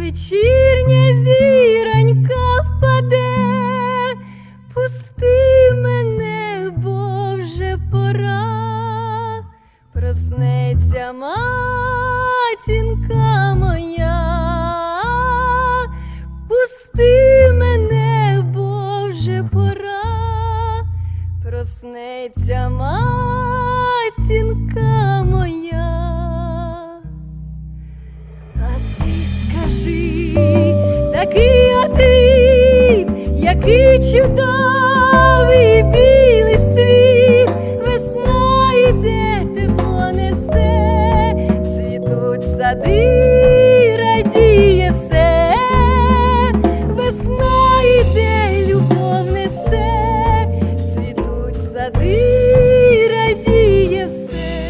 вечірня зіронька впаде, пусти мене, бо вже пора, проснеться матінка моя, пусти мене, бо вже пора, проснеться матінка моя. Скажи, такий один, який чудовий білий світ, весна йде, тепло несе, цвітуть сади, радіє все, весна йде, любов несе, цвітуть сади, радіє все.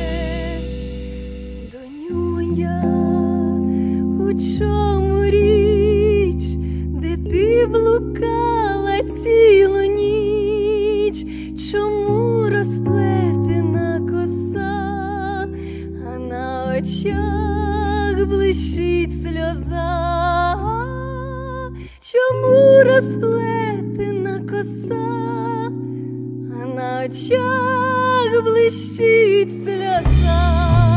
Доню моя, у чому річ, де ти блукала цілу ніч? Чому розплетена коса, а на очах блищить сльоза? Чому розплетена коса, а на очах блищить сльоза?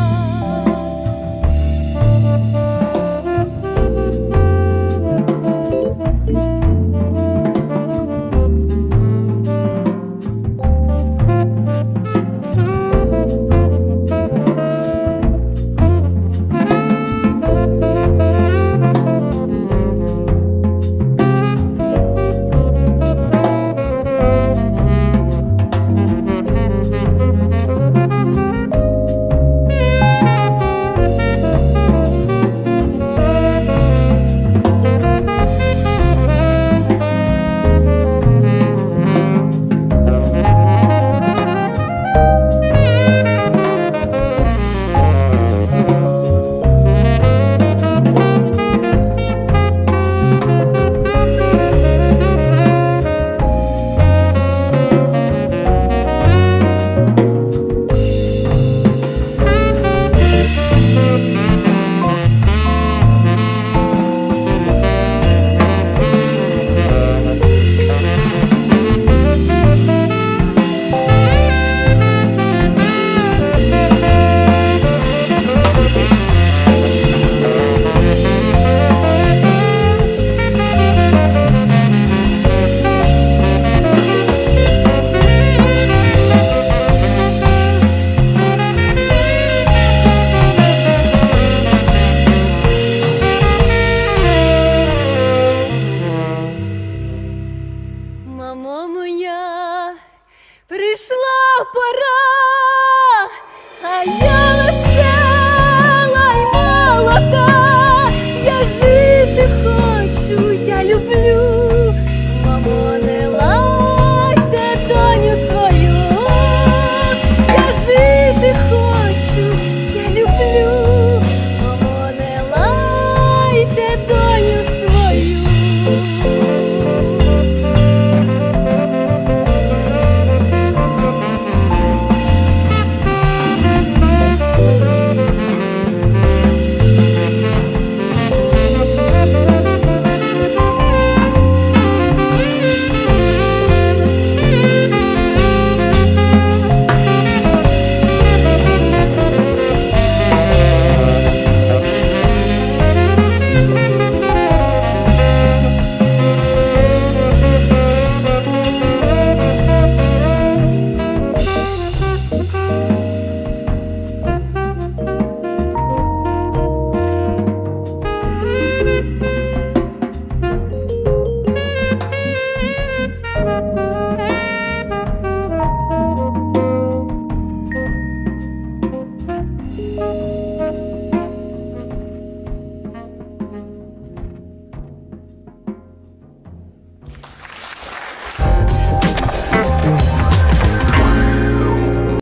Мамо моя, прийшла пора, а я весела й молода, я жити хочу, я люблю, мамо, не ла.